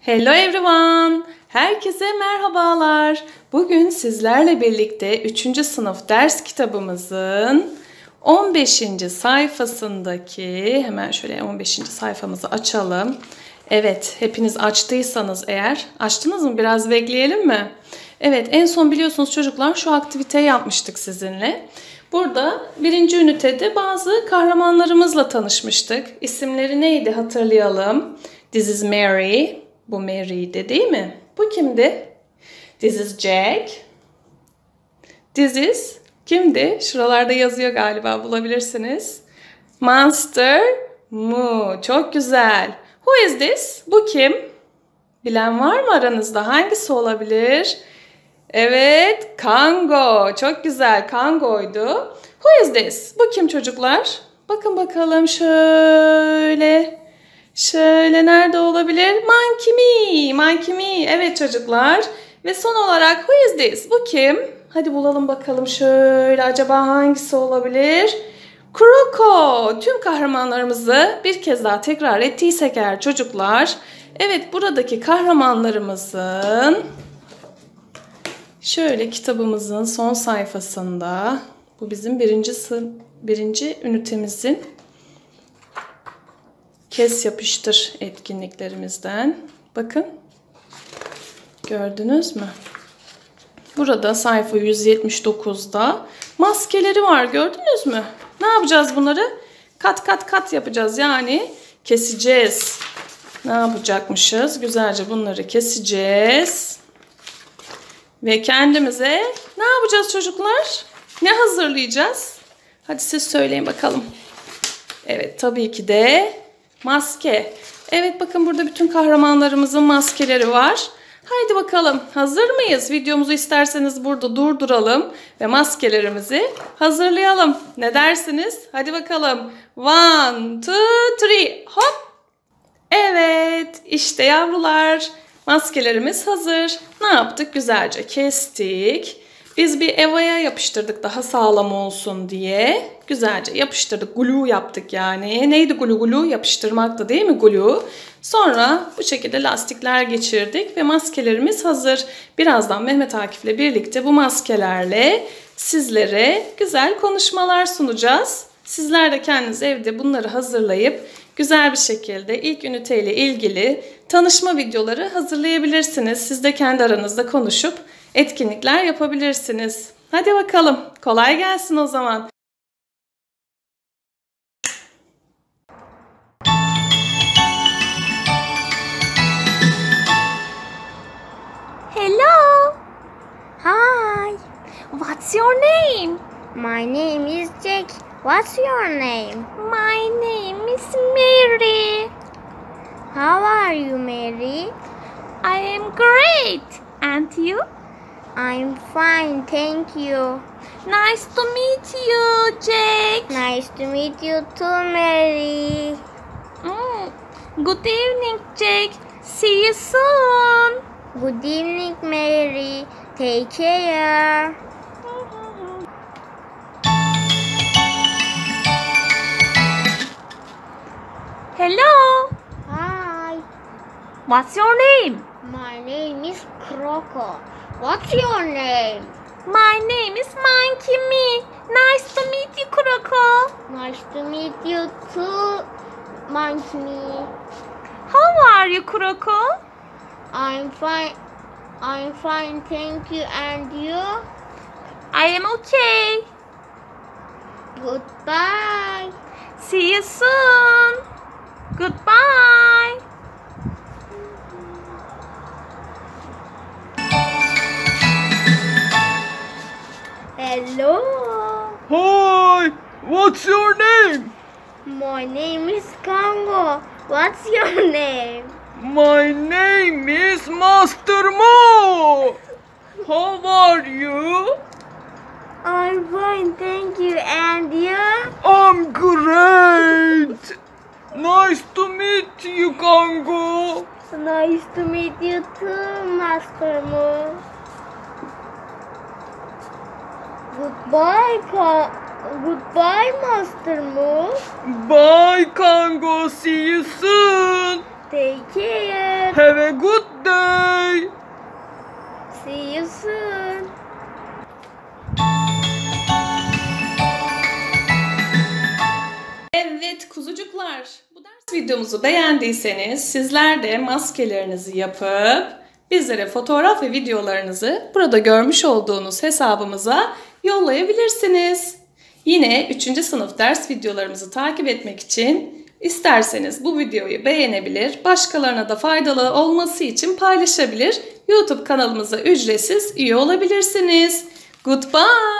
Hello everyone. Herkese merhabalar. Bugün sizlerle birlikte 3. sınıf ders kitabımızın 15. sayfasındaki hemen şöyle 15. sayfamızı açalım. Evet, hepiniz açtıysanız eğer, açtınız mı? Biraz bekleyelim mi? Evet, en son biliyorsunuz çocuklar şu aktiviteyi yapmıştık sizinle. Burada birinci ünitede bazı kahramanlarımızla tanışmıştık. İsimleri neydi hatırlayalım. This is Mary. Bu Mary'di değil mi? Bu kimdi? This is Jack. This is kimdi? Şuralarda yazıyor galiba, bulabilirsiniz. Monster Moo. Çok güzel. Who is this? Bu kim? Bilen var mı aranızda? Hangisi olabilir? Evet, Kango. Çok güzel. Kango'ydu. Who is this? Bu kim çocuklar? Bakın bakalım şöyle. Şöyle nerede olabilir? Monkey Me. Monkey Me. Evet çocuklar. Ve son olarak who is this? Bu kim? Hadi bulalım bakalım şöyle. Acaba hangisi olabilir? Kroko. Tüm kahramanlarımızı bir kez daha tekrar ettiysek eğer çocuklar. Evet, buradaki kahramanlarımızın şöyle kitabımızın son sayfasında, bu bizim birinci ünitemizin kes yapıştır etkinliklerimizden. Bakın. Gördünüz mü? Burada sayfa 179'da maskeleri var. Gördünüz mü? Ne yapacağız bunları? Kat yapacağız. Yani keseceğiz. Ne yapacakmışız? Güzelce bunları keseceğiz. Ve kendimize ne yapacağız çocuklar? Ne hazırlayacağız? Hadi siz söyleyin bakalım. Evet, tabii ki de maske. Evet, bakın burada bütün kahramanlarımızın maskeleri var. Haydi bakalım, hazır mıyız? Videomuzu isterseniz burada durduralım ve maskelerimizi hazırlayalım. Ne dersiniz? Hadi bakalım. 1, 2, 3, hop. Evet, işte yavrular. Maskelerimiz hazır. Ne yaptık? Güzelce kestik. Biz bir Eva'ya yapıştırdık daha sağlam olsun diye. Güzelce yapıştırdık. Glue yaptık yani. Neydi glue? Yapıştırmaktı değil mi glue? Sonra bu şekilde lastikler geçirdik ve maskelerimiz hazır. Birazdan Mehmet Akif'le birlikte bu maskelerle sizlere güzel konuşmalar sunacağız. Sizler de kendiniz evde bunları hazırlayıp güzel bir şekilde ilk üniteyle ilgili tanışma videoları hazırlayabilirsiniz. Siz de kendi aranızda konuşup etkinlikler yapabilirsiniz. Hadi bakalım. Kolay gelsin o zaman. Hello. Hi. What's your name? My name is Jack. What's your name? My name is Mary. How are you, Mary? I am great. And you? I'm fine, thank you. Nice to meet you, Jack. Nice to meet you too, Mary. Good evening, Jack. See you soon. Good evening, Mary. Take care. Hello. Hi. What's your name? My name is Croco. What's your name? My name is Monkey Me. Nice to meet you, Kroko. Nice to meet you too, Monkey Me. How are you, Kroko? I'm fine. I'm fine, thank you. And you? I am okay. Goodbye. See you soon. Goodbye. Hello. Hi, what's your name? My name is Congo. What's your name? My name is Master Mo. How are you? I'm fine, thank you. And you? I'm great. Nice to meet you, Congo. Nice to meet you too, Master Mo. Goodbye, Master Mo. Bye, Congo. See you soon. Take care. Have a good day. See you soon. Evet kuzucuklar, bu ders videomuzu beğendiyseniz sizler de maskelerinizi yapıp bizlere fotoğraf ve videolarınızı burada görmüş olduğunuz hesabımıza yollayabilirsiniz. Yine 3. sınıf ders videolarımızı takip etmek için isterseniz bu videoyu beğenebilir, başkalarına da faydalı olması için paylaşabilir, YouTube kanalımıza ücretsiz üye olabilirsiniz. Goodbye.